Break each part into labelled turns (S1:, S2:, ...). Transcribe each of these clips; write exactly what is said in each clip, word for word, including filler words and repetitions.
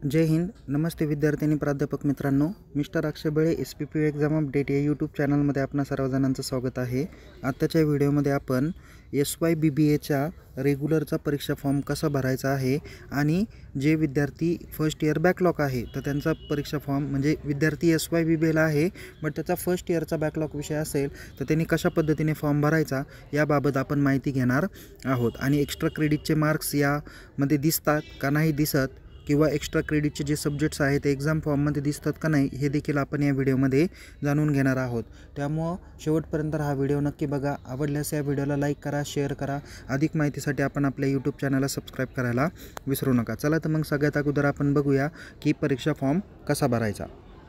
S1: जय हिंद. नमस्ते विद्यार्थी प्राध्यापक मित्रांनो. Mister Akshay Bale S P P U exam update या यूट्यूब चॅनलमध्ये आपणा सर्वजणांचं स्वागत आहे. आत्ताच्या व्हिडिओमध्ये आपण एस वाय बी बी एच्या रेग्युलरचा परीक्षा फॉर्म कसा भरायचा आहे आणि जे विद्यार्थी फर्स्ट इयर बॅकलॉग आहे तर त्यांचा परीक्षा फॉर्म म्हणजे विद्यार्थी एस वाय बी बी एला आहे बट त्याचा फर्स्ट इयरचा बॅकलॉग विषय असेल तर त्यांनी कशा पद्धतीने फॉर्म भरायचा याबाबत आपण माहिती घेणार आहोत. आणि एक्स्ट्रा क्रेडिटचे मार्क्स यामध्ये दिसतात का नाही दिसत किंवा एक्स्ट्रा क्रेडिटचे जे सब्जेक्ट्स आहेत ते एक्झाम फॉर्ममध्ये दिसतात का नाही हे देखील आपण या व्हिडिओमध्ये जाणून घेणार आहोत. त्यामुळं शेवटपर्यंत हा व्हिडिओ नक्की बघा. आवडल्यास या व्हिडिओला लाईक करा, शेअर करा. अधिक माहितीसाठी आपण आपल्या यूट्यूब चॅनलला सबस्क्राईब करायला विसरू नका. चला तर मग सगळ्यात अगोदर आपण बघूया की परीक्षा फॉर्म कसा भरायचा.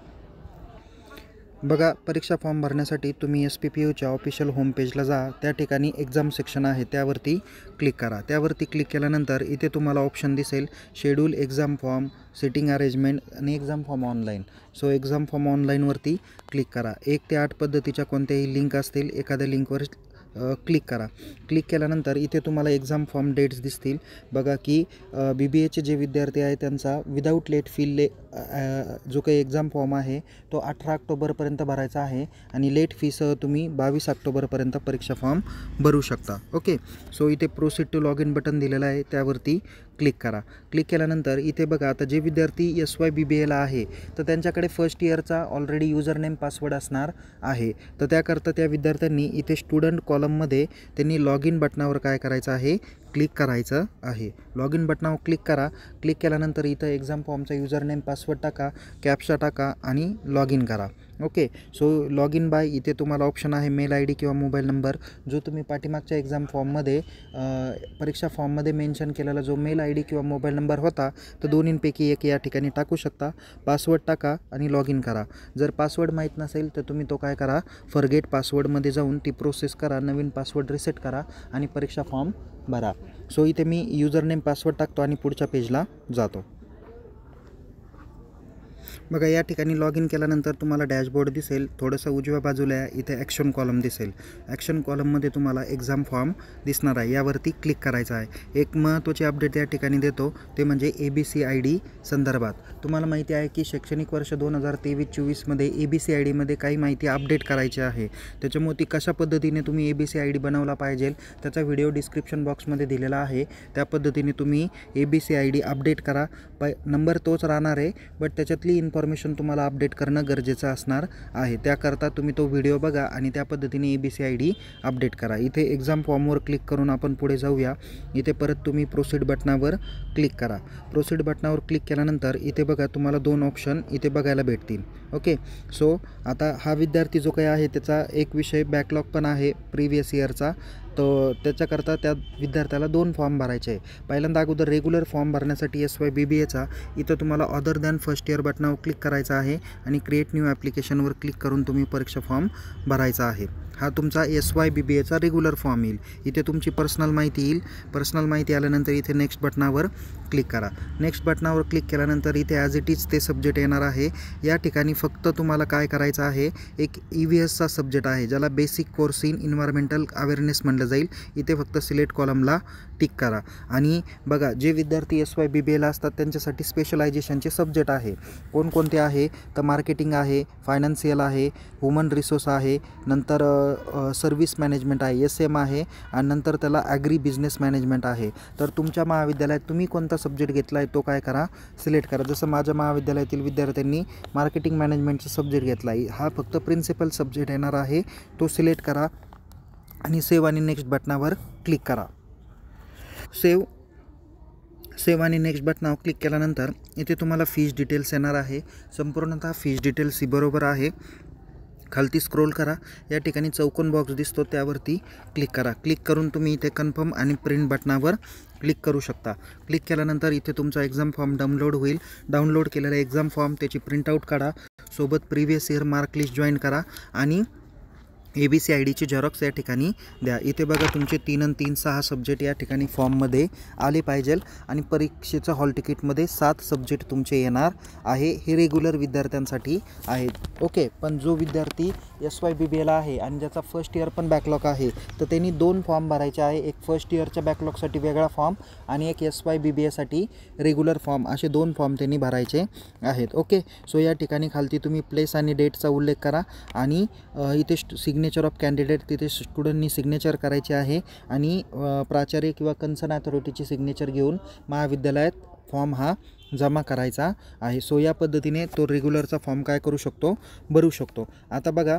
S1: बघा, परीक्षा फॉर्म भरण्यासाठी तुम्ही एस पी पी यूच्या ऑफिशियल होम पेजला जा. त्या ठिकाणी एक्झाम सेक्शन आहे त्यावरती क्लिक करा. त्यावरती क्लिक केल्यानंतर इथे तुम्हाला ऑप्शन दिसेल schedule exam form, sitting arrangement आणि exam form online. So exam form ऑनलाईनवरती क्लिक करा. एक ते आठ पद्धतीच्या कोणत्याही लिंक असतील एखाद्या लिंकवर क्लिक करा. क्लिक केल्यानंतर इथे तुम्हाला एक्झाम फॉर्म डेट्स दिसतील. बघा की बी बी एचे जे विद्यार्थी आहेत त्यांचा विदाऊट लेट फी ले जो काही एक्झाम फॉर्म आहे तो अठरा ऑक्टोबरपर्यंत भरायचा आहे आणि लेट फीसह तुम्ही बावीस ऑक्टोबरपर्यंत परीक्षा फॉर्म भरू शकता. ओके. सो इथे proceed to log in button दिलेलं आहे त्यावरती क्लिक करा. क्लिक केल्यानंतर इथे बघा आता जे विद्यार्थी एस वाय बी बी एला आहे तर त्यांच्याकडे फर्स्ट इयरचा ऑलरेडी युजर नेम पासवर्ड असणार आहे. तर त्याकरता त्या विद्यार्थ्यांनी इथे स्टुडंट कॉलममध्ये त्यांनी लॉग इन बटनावर काय करायचं आहे, क्लिक करायचं आहे. लॉग इन बटनावर क्लिक करा. क्लिक केल्यानंतर इथं एक्झाम फॉर्मचा युजर नेम पासवर्ड टाका, कॅप्चा टाका आणि लॉग इन करा. Okay. So log in by इथे तुम्हाला ऑप्शन आहे मेल आय डी किंवा मोबाईल नंबर. जो तुम्ही पाठीमागच्या एक्झाम फॉर्ममध्ये परीक्षा फॉर्ममध्ये मेन्शन केलेला जो मेल आय डी किंवा मोबाईल नंबर होता तर दोन्हींपैकी एक या ठिकाणी टाकू शकता. पासवर्ड टाका आणि लॉग इन करा. जर पासवर्ड माहीत नसेल तर तुम्ही तो काय करा, फॉरगेट पासवर्डमध्ये जाऊन ती प्रोसेस करा, नवीन पासवर्ड रिसेट करा आणि परीक्षा फॉर्म भरा. सो इथे मी युजर नेम पासवर्ड टाकतो आणि पुढच्या पेजला जातो. बघा, या ठिकाणी लॉग इन केल्यानंतर तुम्हाला डॅशबोर्ड दिसेल. थोडंसं उजव्या बाजूला इथे ॲक्शन कॉलम दिसेल. ॲक्शन कॉलममध्ये तुम्हाला एक्झाम फॉर्म दिसणार आहे. यावरती क्लिक करायचं आहे. एक महत्त्वाची अपडेट या ठिकाणी देतो ते म्हणजे A B C I D संदर्भात. तुम्हाला माहिती आहे की शैक्षणिक वर्ष दोन हजार तेवीस चोवीसमध्ये ए बी सी आय डीमध्ये काही माहिती अपडेट करायची आहे. त्याच्यामुळे ती कशा पद्धतीने तुम्ही A B C I D बनवला पाहिजे त्याचा व्हिडिओ डिस्क्रिप्शन बॉक्समध्ये दिलेला आहे. त्या पद्धतीने तुम्ही A B C I D update करा. प नंबर तोच राहणार आहे बट त्याच्यातली इन्फॉर्मेशन तुम्हाला अपडेट करणं गरजेचं असणार आहे. त्याकरता तुम्ही तो व्हिडिओ बघा आणि त्या पद्धतीने A B C I D update करा. इथे एक्झाम फॉर्मवर क्लिक करून आपण पुढे जाऊया. इथे परत तुम्ही प्रोसीड बटनावर क्लिक करा. प्रोसीड बटनावर क्लिक केल्यानंतर इथे बघा तुम्हाला दोन ऑप्शन इथे बघायला भेटतील. ओके. सो आता हा विद्यार्थी जो काही आहे त्याचा एक विषय बॅकलॉग पण आहे प्रिव्हियस इयरचा. तो त्याच्याकरता त्या विद्यार्थ्याला दोन फॉर्म भरायचे आहे. पहिल्यांदा अगोदर रेग्युलर फॉर्म भरण्यासाठी एस वाय बी बी एचा इथं तुम्हाला अदर दॅन फर्स्ट इयर बटनावर क्लिक करायचं आहे आणि क्रिएट न्यू ॲप्लिकेशनवर क्लिक करून तुम्ही परीक्षा फॉर्म भरायचा आहे. हा तुमचा एस वाय बी बी एचा रेग्युलर फॉर्म येईल. इथे तुमची पर्सनल माहिती येईल. पर्सनल माहिती आल्यानंतर इथे नेक्स्ट बटनावर क्लिक करा. नेक्स्ट बटनावर क्लिक केल्यानंतर इथे ॲज इट इज ते सब्जेक्ट येणार आहे. या ठिकाणी फक्त तुम्हाला काय करायचं आहे, एक ई व्ही एसचा सब्जेक्ट आहे ज्याला basic course in environmental awareness म्हणलं जाईल. इथे फक्त सिलेक्ट कॉलमला टिक करा. आणि बघा, जे विद्यार्थी एस वाय बी बी एला असतात त्यांच्यासाठी स्पेशलायझेशनचे सब्जेक्ट आहे. कोणकोणते आहे तर मार्केटिंग आहे, फायनान्शियल आहे, ह्युमन रिसोर्स आहे, नंतर सर्व्हिस मॅनेजमेंट आहे, एस एम आहे आणि नंतर त्याला ॲग्री बिझनेस मॅनेजमेंट आहे. तर तुमच्या महाविद्यालयात तुम्ही कोणता सब्जेक्ट घेतला आहे तो काय करा, सिलेक्ट करा. जसं माझ्या महाविद्यालयातील विद्यार्थ्यांनी मार्केटिंग मॅनेजमेंटचा सब्जेक्ट घेतला आहे. हा फक्त प्रिन्सिपल सब्जेक्ट येणार आहे. तो सिलेक्ट करा आणि सेव्ह आणि नेक्स्ट बटनावर क्लिक करा. सेव्ह सेव्ह आणि नेक्स्ट बटनावर क्लिक केल्यानंतर इथे तुम्हाला फीज डिटेल्स येणार आहे. संपूर्णतः फीज डिटेल्स ही बरोबर आहे. खालती स्क्रोल करा. या ठिकाणी चौकोन बॉक्स दिसतो त्यावरती क्लिक करा. क्लिक करून तुम्ही इथे कन्फर्म आणि प्रिंट बटनावर क्लिक करू शकता. क्लिक केल्यानंतर इथे तुमचा एक्झाम फॉर्म डाउनलोड होईल. डाउनलोड केलेला एक्झाम फॉर्म त्याची प्रिंटआउट काढा. सोबत previous year mark list join करा आणि ए बी सी आय डीची झेरॉक्स या ठिकाणी द्या। इथे बघा तुमचे तीन आणि तीन सहा सब्जेक्ट या ठिकाणी फॉर्ममध्ये आले पाहिजेल आणि परीक्षेचं हॉल तिकीटमध्ये सात सब्जेक्ट तुमचे येणार आहे। हे रेग्युलर विद्यार्थ्यांसाठी आहेत ओके। पण जो विद्यार्थी एस वाय बी बी एला आहे आणि ज्याचा फर्स्ट इयर पण बॅकलॉग आहे तर त्यांनी दोन फॉर्म भरायचे आहे, एक फर्स्ट इयरच्या बॅकलॉगसाठी वेगळा फॉर्म आणि एक एस वाय बी बी एसाठी रेग्युलर फॉर्म, असे दोन फॉर्म त्यांनी भरायचे आहेत ओके। सो या ठिकाणी खालती तुम्ही प्लेस आणि डेटचा उल्लेख करा आणि इथे सिग्नेचर ऑफ कॅन्डिडेट तिथे स्टुडंटनी सिग्नेचर करायचे आहे आणि प्राचार्य किंवा कन्सर्न अथॉरिटीची सिग्नेचर घेऊन महाविद्यालयात फॉर्म हा जमा करायचा आहे। सो या पद्धतीने तो रेग्युलरचा फॉर्म काय करू शकतो, भरू शकतो। आता बघा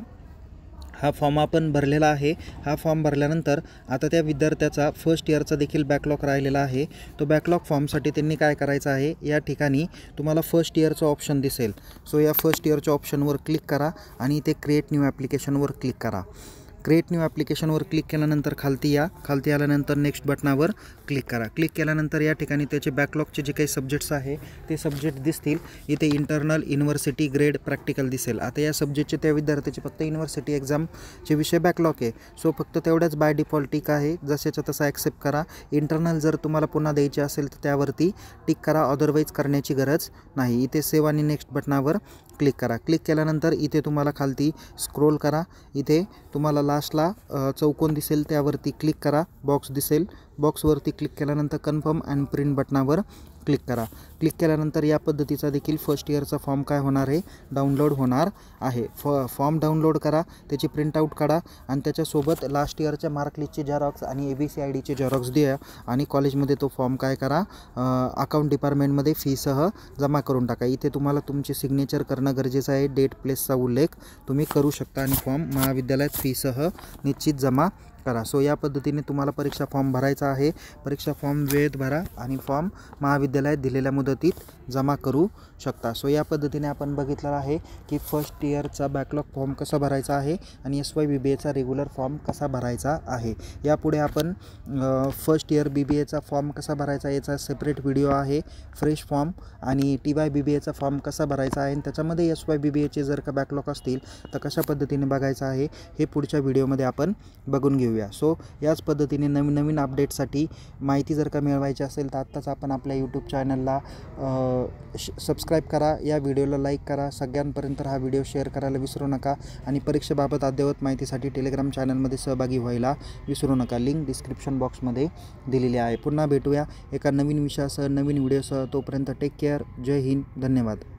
S1: हा फॉर्म आपण भरलेला आहे। हा फॉर्म भरल्यानंतर आता त्या विद्यार्थ्याचा फर्स्ट इयरचा देखील बॅकलॉग राहिलेला आहे। तो बॅकलॉग फॉर्मसाठी त्यांनी काय करायचं आहे, या ठिकाणी तुम्हाला फर्स्ट इयरचं ऑप्शन दिसेल। सो या फर्स्ट इयरच्या ऑप्शनवर क्लिक करा आणि इथे क्रिएट न्यू ॲप्लिकेशनवर क्लिक करा। क्रिएट न्यू ॲप्लिकेशनवर क्लिक केल्यानंतर खालती या, खालती आल्यानंतर नेक्स्ट बटनावर क्लिक करा। क्लिक केल्यानंतर या ठिकाणी त्याचे बॅकलॉगचे जे काही सब्जेक्ट्स आहे ते सब्जेक्ट दिसतील। इथे इंटरनल, युनिव्हर्सिटी, ग्रेड, प्रॅक्टिकल दिसेल। आता या सब्जेक्टचे त्या विद्यार्थ्याचे फक्त युनिव्हर्सिटी एक्झामचे विषय बॅकलॉग आहे, सो फक्त तेवढ्याच बाय डिफॉल्ट टिक आहे, जशाच्या तसा ॲक्सेप्ट करा। इंटरनल जर तुम्हाला पुन्हा द्यायची असेल तर त्यावरती टिक करा, अदरवाईज करण्याची गरज नाही। इथे सेव्ह आणि नेक्स्ट बटनावर क्लिक करा। क्लिक केल्यानंतर इथे तुम्हाला खालती स्क्रोल करा, इथे तुम्हाला लास्टला चौकोन दिसेल त्यावरती क्लिक करा, बॉक्स दिसेल, बॉक्सवरती क्लिक केल्यानंतर कन्फर्म अँड प्रिंट बटनावर क्लिक करा। क्लिक केल्यानंतर या पद्धतीचा देखील फर्स्ट इयरचा फॉर्म काय होणार आहे, डाउनलोड होणार आहे। फ फॉर्म डाउनलोड करा, त्याची प्रिंटआउट काढा आणि त्याच्यासोबत लास्ट इयरच्या मार्कलिस्टचे झेरॉक्स आणि ए बी सी आय डीचे झेरॉक्स द्या आणि कॉलेजमध्ये तो फॉर्म काय करा, अकाउंट डिपार्टमेंटमध्ये फीसह जमा करून टाका। इथे तुम्हाला तुमचे सिग्नेचर करणं गरजेचं आहे, डेट प्लेसचा उल्लेख तुम्ही करू शकता आणि फॉर्म महाविद्यालयात फीसह निश्चित जमा करा। सो या पद्धतीने तुम्हाला परीक्षा फॉर्म भरायचा आहे। परीक्षा फॉर्म वेळेत भरा आणि फॉर्म महाविद्यालयात दिलेल्या मुदतीत जमा करू शकता। सो या पद्धतीने आपण बघितलं आहे की फर्स्ट इयरचा बॅकलॉग फॉर्म कसा भरायचा आहे आणि एस वाय बी बी एचा रेग्युलर फॉर्म कसा भरायचा आहे। यापुढे आपण फर्स्ट इयर बी बी एचा फॉर्म कसा भरायचा याचा सेपरेट व्हिडिओ आहे, फ्रेश फॉर्म आणि टी वाय बी बी एचा फॉर्म कसा भरायचा आहे आणि त्याच्यामध्ये एस वाय बी बी एचे जर का बॅकलॉग असतील तर कशा पद्धतीने बघायचं आहे हे पुढच्या व्हिडिओमध्ये आपण बघून घेऊ। सो याच पद्धतीने नवीन नवीन अपडेटसाठी माहिती जर का मिळवायची असेल तर आत्ताच आपण आपल्या यूट्यूब चॅनलला सबस्क्राईब करा, या व्हिडिओला लाईक करा, सगळ्यांपर्यंत हा व्हिडिओ शेअर करायला विसरू नका आणि परीक्षेबाबत अद्ययावत माहितीसाठी टेलिग्राम चॅनलमध्ये सहभागी व्हायला विसरू नका। लिंक डिस्क्रिप्शन बॉक्समध्ये दिलेली आहे। पुन्हा भेटूया एका नवीन विषयासह, नवीन व्हिडिओसह। तोपर्यंत टेक केअर, जय हिंद, धन्यवाद।